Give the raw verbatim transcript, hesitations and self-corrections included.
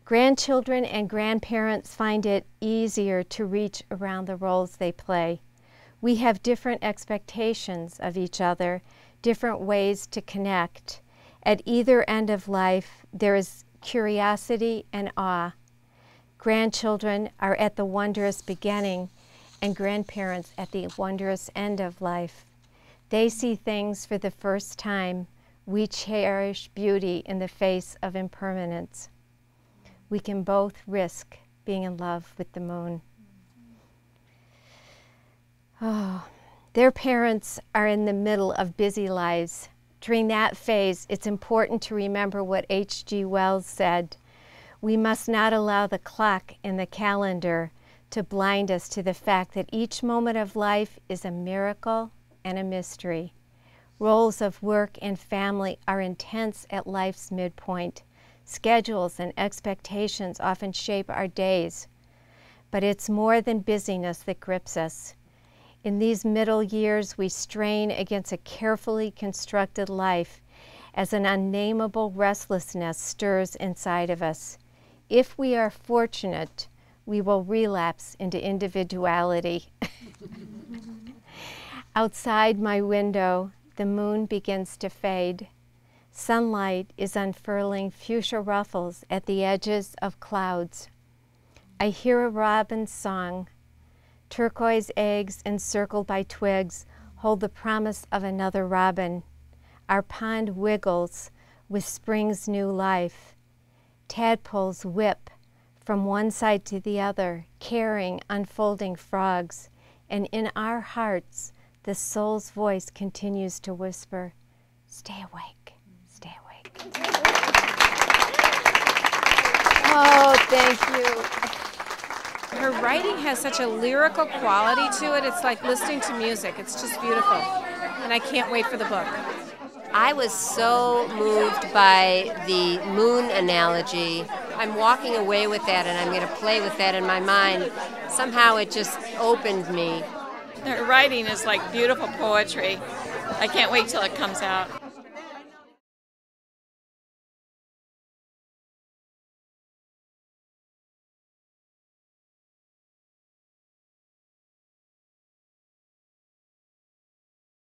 Grandchildren and grandparents find it easier to reach around the roles they play. We have different expectations of each other, different ways to connect. At either end of life, there is curiosity and awe. Grandchildren are at the wondrous beginning, and grandparents at the wondrous end of life. They see things for the first time. We cherish beauty in the face of impermanence. We can both risk being in love with the moon. Oh, their parents are in the middle of busy lives. During that phase, it's important to remember what H G Wells said. We must not allow the clock in the calendar to blind us to the fact that each moment of life is a miracle and a mystery. Roles of work and family are intense at life's midpoint. Schedules and expectations often shape our days. But it's more than busyness that grips us. In these middle years, we strain against a carefully constructed life as an unnameable restlessness stirs inside of us. If we are fortunate, we will relapse into individuality. Outside my window, the moon begins to fade. Sunlight is unfurling fuchsia ruffles at the edges of clouds. I hear a robin's song. Turquoise eggs encircled by twigs hold the promise of another robin. Our pond wiggles with spring's new life. Tadpoles whip from one side to the other, carrying unfolding frogs. And in our hearts, the soul's voice continues to whisper, "Stay awake, stay awake." Oh, thank you. Her writing has such a lyrical quality to it. It's like listening to music. It's just beautiful. And I can't wait for the book. I was so moved by the moon analogy. I'm walking away with that, and I'm going to play with that in my mind. Somehow it just opened me. Her writing is like beautiful poetry. I can't wait till it comes out.